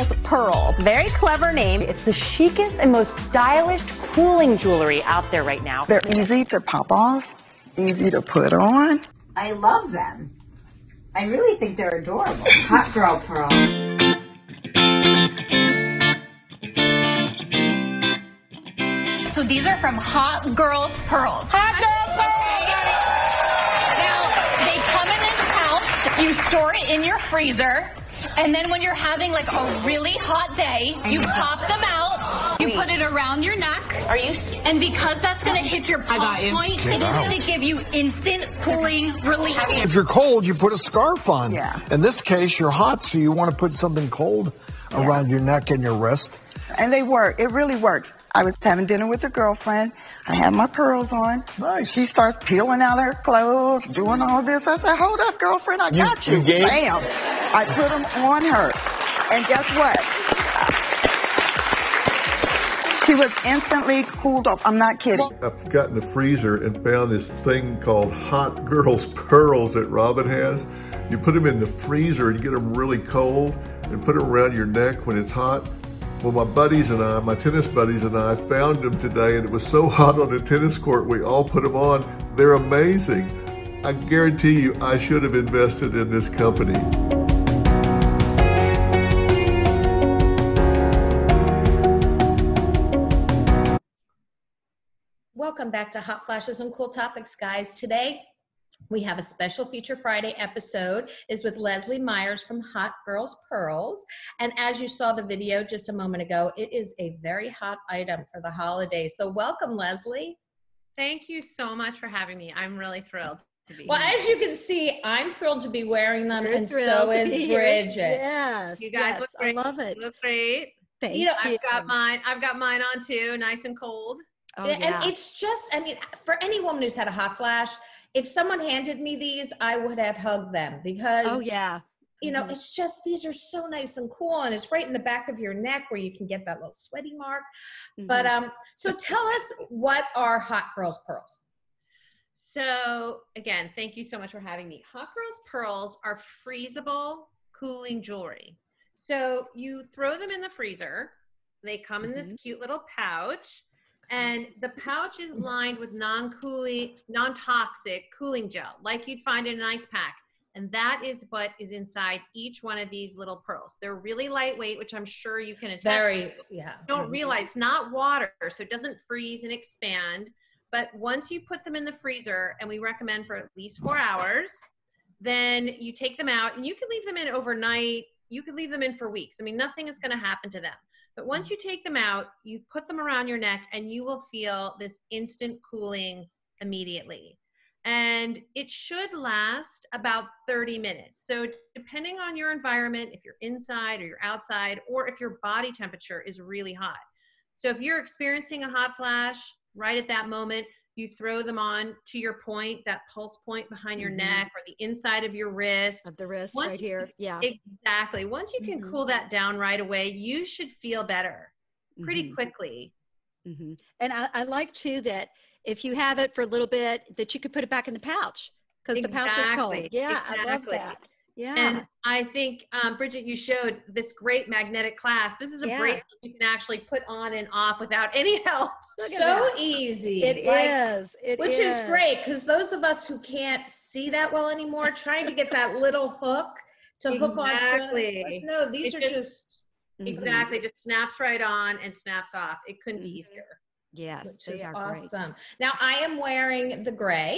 Girls Pearls. Very clever name. It's the chicest and most stylish cooling jewelry out there right now. They're easy to pop off, easy to put on. I love them. I really think they're adorable. Hot Girl Pearls. So these are from Hot Girls Pearls. Hot Girls Pearls! Now, they come in this pouch. You store it in your freezer. And then when you're having like a really hot day, you pop them out. You put it around your neck. Are you? And because that's going to hit your pulse point, it is going to give you instant cooling relief. If you're cold, you put a scarf on. Yeah. In this case, you're hot, so you want to put something cold around your neck and your wrist. And they work. It really works. I was having dinner with a girlfriend. I had my pearls on. Nice. She starts peeling out her clothes, doing all this. I said, hold up, girlfriend, I got you. Bam. I put them on her. And guess what? She was instantly cooled off. I'm not kidding. I've got in the freezer and found this thing called Hot Girls Pearls that Robin has. You put them in the freezer and get them really cold and put them around your neck when it's hot. Well, my buddies and I, my tennis buddies and I found them today, and it was so hot on the tennis court, we all put them on. They're amazing. I guarantee you, I should have invested in this company. Welcome back to Hot Flashes and Cool Topics, guys. Today, we have a special Feature Friday episode. Is with Leslie Myers from Hot Girls Pearls. And as you saw the video just a moment ago, it is a very hot item for the holidays. So welcome, Leslie. Thank you so much for having me. I'm really thrilled to be Well, here. as you can see, I'm thrilled to be wearing them, You're and thrilled so to is be here. Bridget. Yes, You guys look great. I love it. You look great. Thank You know, you. I've got mine on too, nice and cold. Oh, And yeah. it's just, I mean, for any woman who's had a hot flash, if someone handed me these, I would have hugged them because, Oh, yeah. you know, it's just, these are so nice and cool, and it's right in the back of your neck where you can get that little sweaty mark. But so tell us, what are Hot Girls Pearls? So again, thank you so much for having me. Hot Girls Pearls are freezable cooling jewelry. So you throw them in the freezer. They come in this cute little pouch. And the pouch is lined with non-toxic cooling gel, like you'd find in an ice pack. And that is what is inside each one of these little pearls. They're really lightweight, which I'm sure you can attest to. Yeah. Don't realize it's not water, so it doesn't freeze and expand. But once you put them in the freezer, and we recommend for at least 4 hours, then you take them out, and you can leave them in overnight. You could leave them in for weeks. I mean, nothing is going to happen to them. But once you take them out, you put them around your neck, and you will feel this instant cooling immediately. And it should last about 30 minutes. So depending on your environment, if you're inside or you're outside, or if your body temperature is really hot. So if you're experiencing a hot flash right at that moment, you throw them on to your point, that pulse point behind your neck or the inside of your wrist. Of the wrist Once right here. Yeah. Exactly. Once you can cool that down right away, you should feel better pretty quickly. And I like too that if you have it for a little bit, that you could put it back in the pouch because the pouch is cold. Yeah, I love that. Yeah. And I think, Bridget, you showed this great magnetic clasp. This is a bracelet you can actually put on and off without any help. So easy. It is. Which is great, because those of us who can't see that well anymore, trying to get that little hook to hook on. No, these are just. Exactly. Just snaps right on and snaps off. It couldn't be easier. Yes. Which is awesome. Now, I am wearing the gray,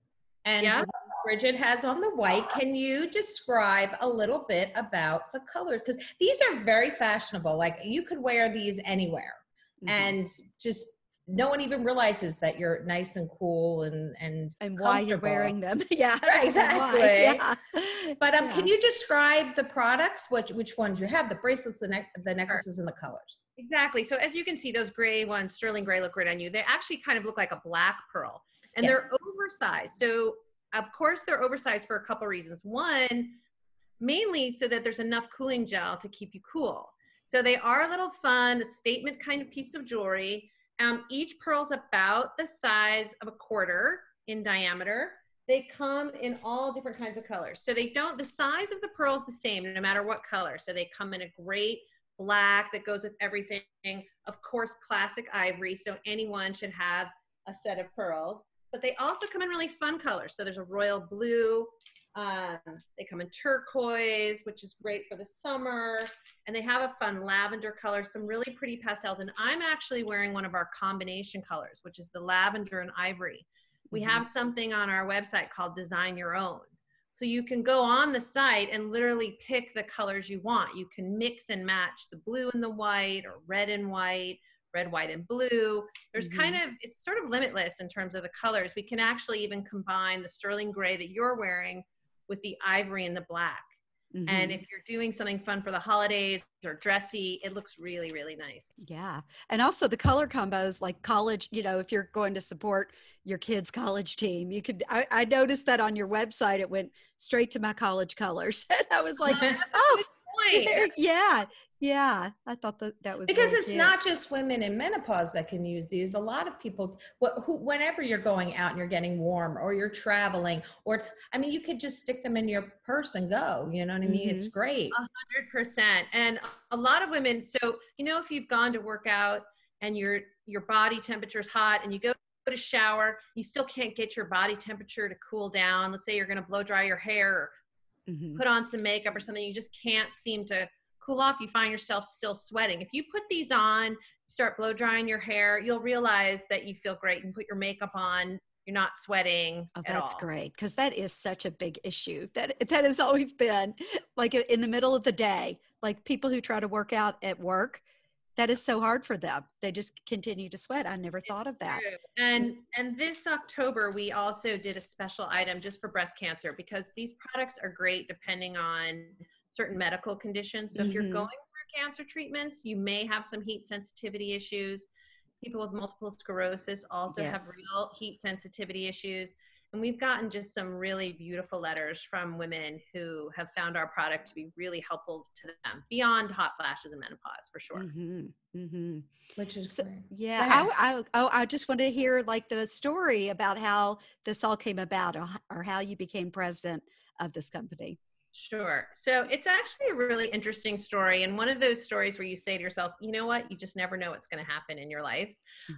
and Bridget has on the white. Can you describe a little bit about the color? Because these are very fashionable. Like, you could wear these anywhere, and just no one even realizes that you're nice and cool and why you're wearing them. Yeah, right, exactly. Yeah. But can you describe the products? Which ones you have? The bracelets, the necklaces, and the colors. Exactly. So as you can see, those gray ones, sterling gray, look great on you. They actually kind of look like a black pearl, and they're oversized. So of course they're oversized for a couple reasons. One, mainly so that there's enough cooling gel to keep you cool. So they are a little fun, a statement kind of piece of jewelry. Each pearl's about the size of a quarter in diameter. They come in all different kinds of colors. So the size of the pearl's the same no matter what color. So they come in a great black that goes with everything. Of course, classic ivory. So anyone should have a set of pearls, but they also come in really fun colors. So there's a royal blue. They come in turquoise, which is great for the summer. And they have a fun lavender color, some really pretty pastels. And I'm actually wearing one of our combination colors, which is the lavender and ivory. We have something on our website called Design Your Own. So you can go on the site and literally pick the colors you want. You can mix and match the blue and the white, or red and white, red, white, and blue. There's kind of, it's sort of limitless in terms of the colors. We can actually even combine the sterling gray that you're wearing with the ivory and the black. And if you're doing something fun for the holidays or dressy, it looks really, really nice. Yeah. And also the color combos, like college, you know, if you're going to support your kid's college team, you could, I noticed that on your website, it went straight to my college colors. And I was like, oh, yeah. Yeah, I thought that was because it's not just women in menopause that can use these. A lot of people, whenever you're going out and you're getting warm, or you're traveling, or it's, I mean, you could just stick them in your purse and go. You know what I mean? It's great. 100%. And a lot of women. So you know, if you've gone to work out and your body temperature is hot, and you go to shower, you still can't get your body temperature to cool down. Let's say you're going to blow dry your hair, or put on some makeup or something. You just can't seem to cool off. You find yourself still sweating. If you put these on, start blow drying your hair, you'll realize that you feel great. You can put your makeup on, you're not sweating at all. That's great, because that is such a big issue. That has always been like in the middle of the day, like people who try to work out at work, that is so hard for them. They just continue to sweat. I never thought of that. And this October, we also did a special item just for breast cancer, because these products are great depending on certain medical conditions. So if you're going for cancer treatments, you may have some heat sensitivity issues. People with multiple sclerosis also have real heat sensitivity issues. And we've gotten just some really beautiful letters from women who have found our product to be really helpful to them beyond hot flashes and menopause, for sure. Which is great. Yeah. I just wanted to hear like the story about how this all came about, or how you became president of this company. Sure. So it's actually a really interesting story. And one of those stories where you say to yourself, you know what, you just never know what's going to happen in your life.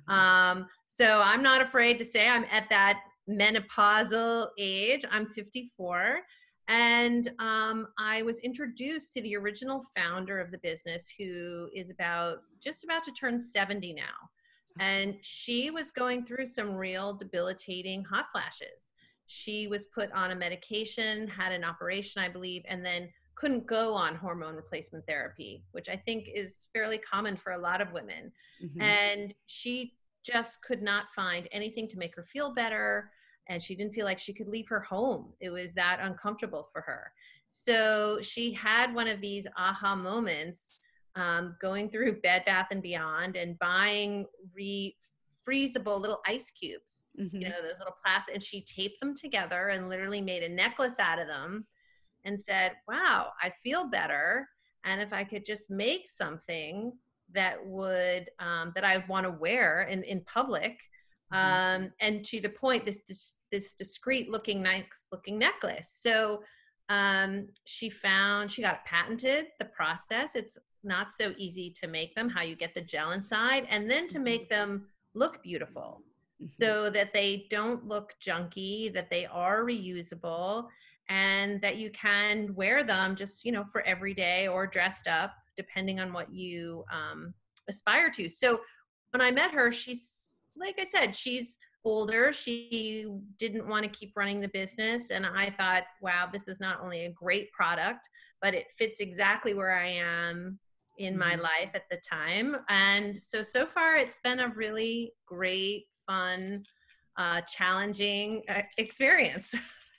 So I'm not afraid to say I'm at that menopausal age. I'm 54. And I was introduced to the original founder of the business, who is just about to turn 70 now. And she was going through some real debilitating hot flashes. She was put on a medication, had an operation, I believe, and then couldn't go on hormone replacement therapy, which I think is fairly common for a lot of women. And she just could not find anything to make her feel better. And she didn't feel like she could leave her home. It was that uncomfortable for her. So she had one of these aha moments, going through Bed Bath & Beyond and buying freezable little ice cubes, you know, those little plastic, and she taped them together and literally made a necklace out of them and said, wow, I feel better. And if I could just make something that would, that I want to wear in public, and to the point, this discreet looking, nice looking necklace. So she got it patented, the process. It's not so easy to make them, how you get the gel inside, and then to make them look beautiful so that they don't look junky, that they are reusable, and that you can wear them just, you know, for every day or dressed up, depending on what you aspire to. So when I met her, she's, like I said, she's older. She didn't want to keep running the business. And I thought, wow, this is not only a great product, but it fits exactly where I am in my life at the time. And so far it's been a really great, fun, challenging experience.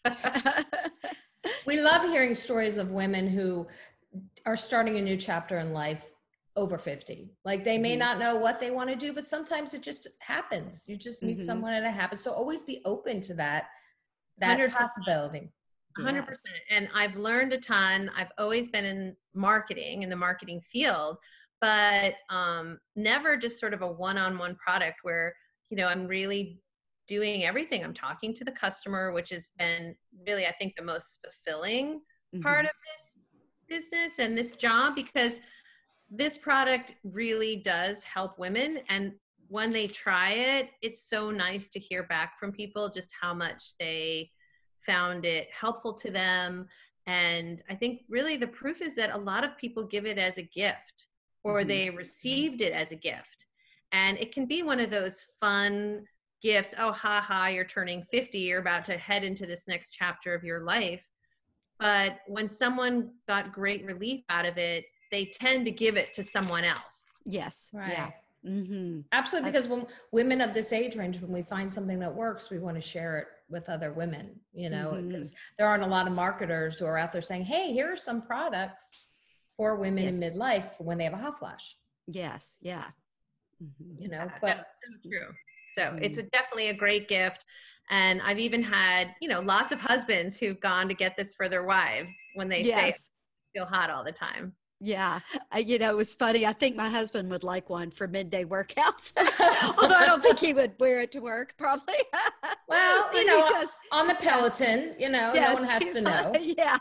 We love hearing stories of women who are starting a new chapter in life over 50. Like they may not know what they want to do, but sometimes it just happens. You just meet someone and it happens. So always be open to that 100%. Possibility. 100%. And I've learned a ton. I've always been in marketing, in the marketing field, but never just sort of a one-on-one product where, you know, I'm really doing everything. I'm talking to the customer, which has been really, I think, the most fulfilling part of this business and this job, because this product really does help women. And when they try it, it's so nice to hear back from people just how much they found it helpful to them. And I think really the proof is that a lot of people give it as a gift, or they received it as a gift. And it can be one of those fun gifts. Oh, ha ha, you're turning 50, you're about to head into this next chapter of your life. But when someone got great relief out of it, they tend to give it to someone else. Yes. Right. Yeah. Mm-hmm. Absolutely. Because when women of this age range, when we find something that works, we want to share it with other women, you know, because there aren't a lot of marketers who are out there saying, hey, here are some products for women in midlife when they have a hot flash. Yes. Yeah. You know, but so true. So it's definitely a great gift. And I've even had, you know, lots of husbands who've gone to get this for their wives when they say I feel hot all the time. Yeah. You know, it was funny. I think my husband would like one for midday workouts, although I don't think he would wear it to work probably. Well, you know, on the Peloton, you know, no one has to know. Yeah.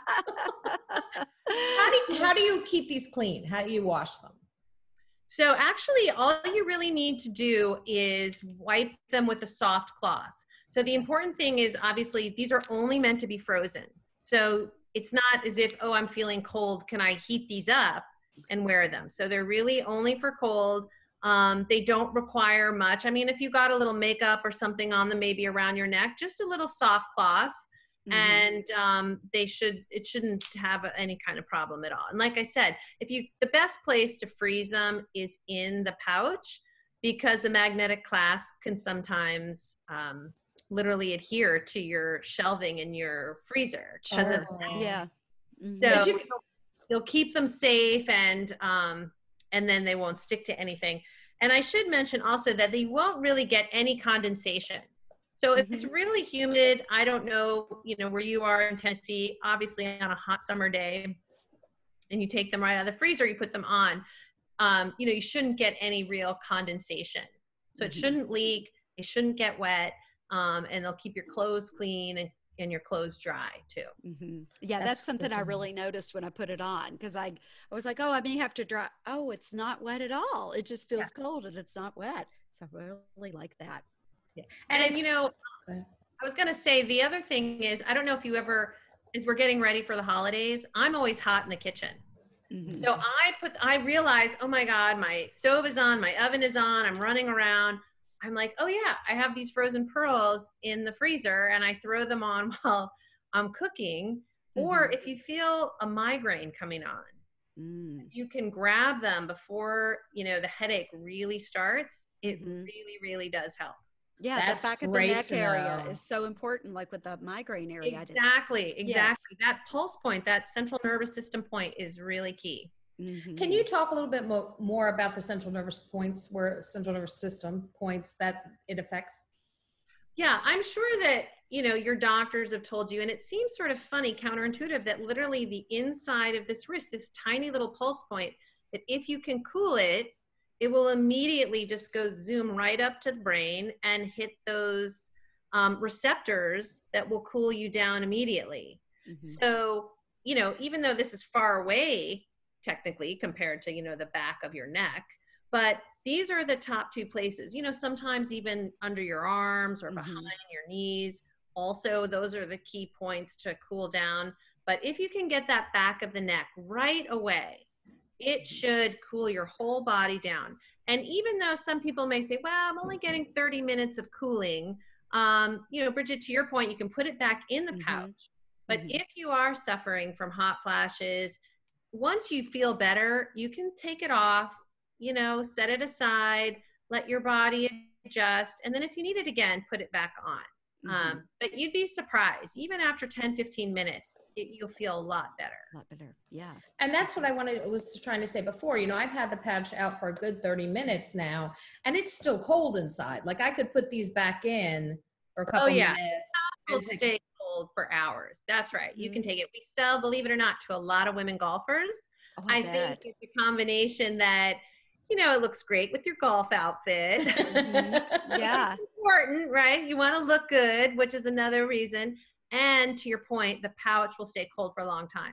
How do you keep these clean? How do you wash them? So actually all you really need to do is wipe them with a soft cloth. So the important thing is obviously these are only meant to be frozen. So it's not as if, oh, I'm feeling cold, can I heat these up and wear them? So they're really only for cold. They don't require much. I mean, if you got a little makeup or something on them, maybe around your neck, just a little soft cloth. And it shouldn't have any kind of problem at all. And like I said, the best place to freeze them is in the pouch, because the magnetic clasp can sometimes literally adhere to your shelving in your freezer. Yeah. So you'll keep them safe, and then they won't stick to anything. And I should mention also that they won't really get any condensation. So if it's really humid, I don't know, you know, where you are in Tennessee, obviously on a hot summer day, and you take them right out of the freezer, you put them on, you know, you shouldn't get any real condensation. So it shouldn't leak, it shouldn't get wet, and they'll keep your clothes clean and your clothes dry too. Yeah, that's something I really noticed when I put it on, because I was like, oh, I may have to dry. Oh, it's not wet at all. It just feels cold and it's not wet. So I really like that. Yeah. And you know, I was going to say the other thing is, I don't know if you ever, as we're getting ready for the holidays, I'm always hot in the kitchen. So I realize, oh my God, my stove is on, my oven is on, I'm running around. I'm like, oh yeah, I have these frozen pearls in the freezer, and I throw them on while I'm cooking. Or if you feel a migraine coming on, you can grab them before, you know, the headache really starts. It really, really does help. Yeah, that's the back of the neck area is so important, like with the migraine area. Exactly. Yes. That pulse point, that central nervous system point is really key. Can you talk a little bit more about the central nervous system points that it affects? Yeah, I'm sure that, you know, your doctors have told you, and it seems sort of funny, counterintuitive, that literally the inside of this wrist, this tiny little pulse point, that if you can cool it, it will immediately just go zoom right up to the brain and hit those receptors that will cool you down immediately. So, you know, even though this is far away, technically, compared to, you know, the back of your neck, but these are the top two places, you know, sometimes even under your arms or behind your knees. Also, those are the key points to cool down. But if you can get that back of the neck right away, it should cool your whole body down. And even though some people may say, well, I'm only getting 30 minutes of cooling, you know, Bridget, to your point, you can put it back in the pouch. But if you are suffering from hot flashes, once you feel better, you can take it off, you know, set it aside, let your body adjust. And then if you need it again, put it back on. But you'd be surprised, even after 10, 15 minutes, you'll feel a lot better. Yeah. And that's what I was trying to say before. You know, I've had the patch out for a good 30 minutes now, and it's still cold inside. Like I could put these back in for a couple minutes. It'll stay cold for hours. That's right. You can take it. We sell, believe it or not, to a lot of women golfers. I think it's a combination that, you know, it looks great with your golf outfit. Yeah. It's important, right? You want to look good, which is another reason. And to your point, the pouch will stay cold for a long time.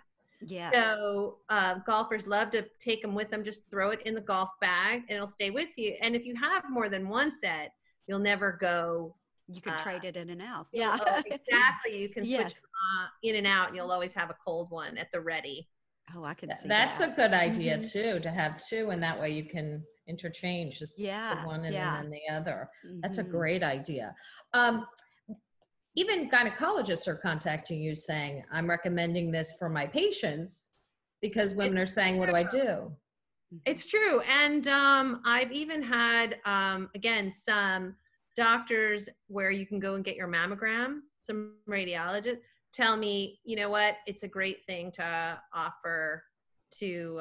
Yeah. So golfers love to take them with them. Just throw it in the golf bag and it'll stay with you. And if you have more than one set, you'll never go. You can trade it in and out. Yeah, exactly. You can Yes. switch in and out and you'll always have a cold one at the ready. Oh, I can see That's that. a good idea too, to have two, and that way you can interchange, just put Yeah, one in yeah. and then the other. That's a Mhm. great idea. Even gynecologists are contacting you saying, I'm recommending this for my patients, because women are saying, what do I do? It's true. And I've even had, again, some doctors where you can go and get your mammogram, some radiologists tell me, you know what, it's a great thing to offer to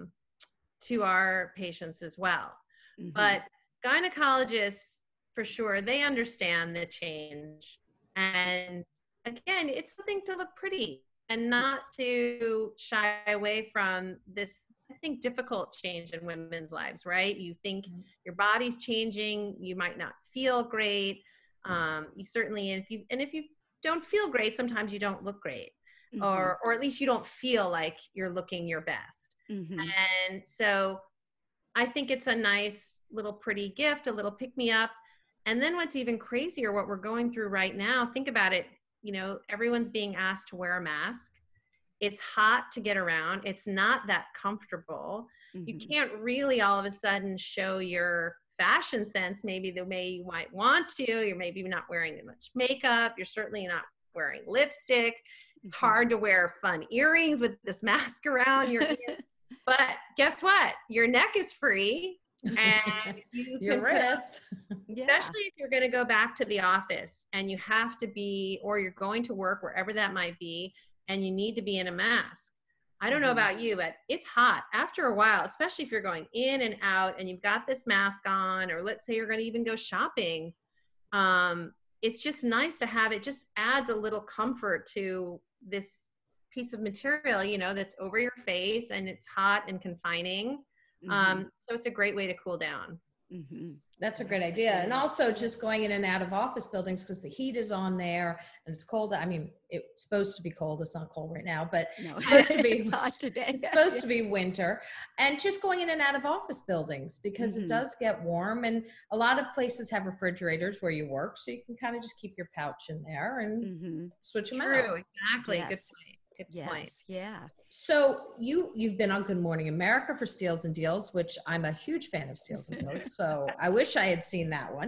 our patients as well. Mhm. But gynecologists, for sure, they understand the change. And again, it's something to look pretty and not to shy away from this, I think, difficult change in women's lives, right? You think your body's changing, you might not feel great. You certainly, and if you don't feel great, sometimes you don't look great, or at least you don't feel like you're looking your best. Mhm. And so I think it's a nice little pretty gift, a little pick me up. And then what's even crazier, what we're going through right now, think about it, you know, everyone's being asked to wear a mask. It's hot to get around. It's not that comfortable. You can't really all of a sudden show your fashion sense maybe the way you might want to. You're maybe not wearing that much makeup. You're certainly not wearing lipstick. It's hard to wear fun earrings with this mask around your ear. But guess what? Your neck is free. And your wrist, especially if you're going to go back to the office and you have to be, or you're going to work wherever that might be, and you need to be in a mask. I don't know about you, but it's hot after a while, especially if you're going in and out and you've got this mask on, or let's say you're going to even go shopping. It's just nice to have it. Just adds a little comfort to this piece of material, you know, that's over your face and it's hot and confining. So it's a great way to cool down. That's a great idea. And also just going in and out of office buildings, because the heat is on there and it's cold. I mean, it's supposed to be cold. It's not cold right now, but No, it's supposed to be it's hot today. It's supposed to be winter. And just going in and out of office buildings, because it does get warm, and a lot of places have refrigerators where you work, so you can kind of just keep your pouch in there and switch them out. True, exactly. Yes. Good point. Good point. Yeah. So you've been on Good Morning America for Steals and Deals, which I'm a huge fan of Steals and Deals. So I wish I had seen that one.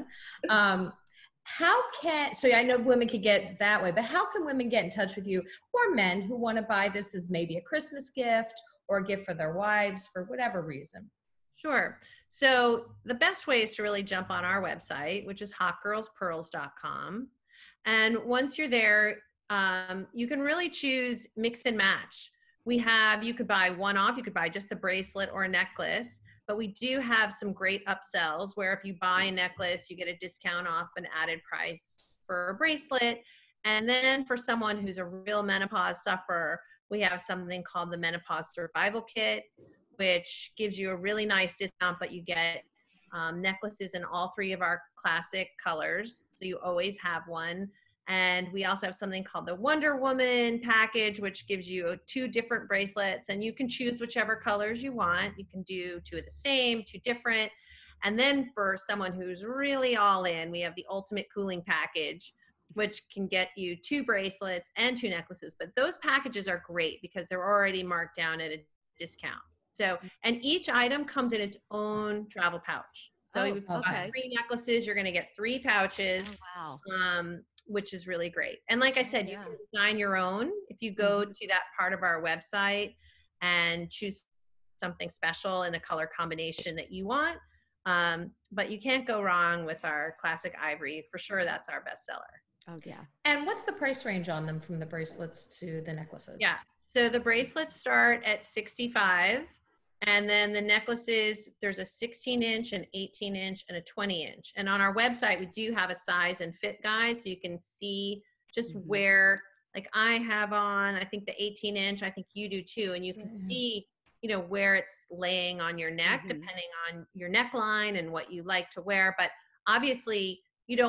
So I know women could get that way, but how can women get in touch with you, or men who want to buy this as maybe a Christmas gift or a gift for their wives for whatever reason? Sure. So the best way is to really jump on our website, which is hotgirlspearls.com. And once you're there, you can really choose mix and match. You could buy one off, you could buy just a bracelet or a necklace, but we do have some great upsells where if you buy a necklace, you get a discount off an added price for a bracelet. And then for someone who's a real menopause sufferer, we have something called the Menopause Survival Kit, which gives you a really nice discount, but you get necklaces in all three of our classic colors. So you always have one. And we also have something called the Wonder Woman package, which gives you 2 different bracelets, and you can choose whichever colors you want. You can do 2 of the same, 2 different. And then for someone who's really all in, we have the Ultimate Cooling package, which can get you 2 bracelets and 2 necklaces. But those packages are great because they're already marked down at a discount. So, and each item comes in its own travel pouch. So you've got 3 necklaces, you're going to get 3 pouches. Oh, wow. Which is really great. And like I said, you can design your own if you go to that part of our website and choose something special in the color combination that you want. But you can't go wrong with our classic ivory. For sure, that's our bestseller. Oh, yeah. And what's the price range on them, from the bracelets to the necklaces? Yeah. So the bracelets start at $65. And then the necklaces, there's a 16-inch, an 18-inch, and a 20-inch. And on our website, we do have a size and fit guide, so you can see just where, like I have on, I think the 18-inch, I think you do too, and you can see, you know, where it's laying on your neck, depending on your neckline and what you like to wear. But obviously, you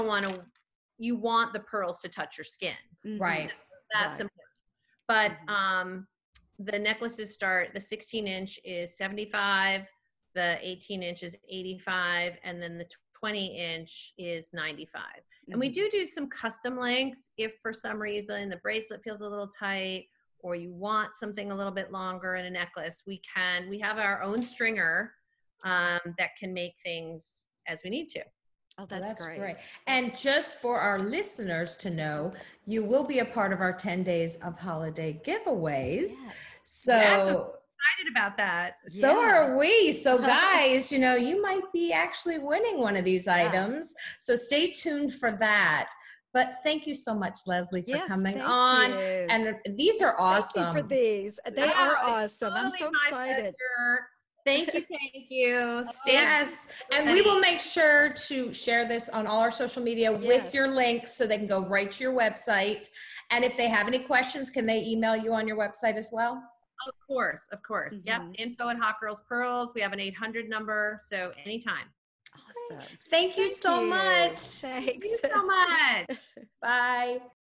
want the pearls to touch your skin. Right. That's important. But the necklaces start, the 16-inch is $75, the 18-inch is $85, and then the 20-inch is $95. And we do some custom lengths if for some reason the bracelet feels a little tight or you want something a little bit longer in a necklace. We have our own stringer that can make things as we need to. Oh, that's great. And just for our listeners to know, you will be a part of our 10 days of holiday giveaways. Yes. So excited about that. So are we. So guys, you might be actually winning one of these items. So stay tuned for that. But thank you so much, Leslie, for coming on. You. And these are awesome. Thank you for these. They are awesome. I'm so excited. Thank you. Yes. And we will make sure to share this on all our social media with your links so they can go right to your website. And if they have any questions, can they email you on your website as well? Of course. Yep. info@hotgirlspearls. We have an 800 number. So anytime. Awesome. Thank you so much. Thanks. Thank you so much. Bye.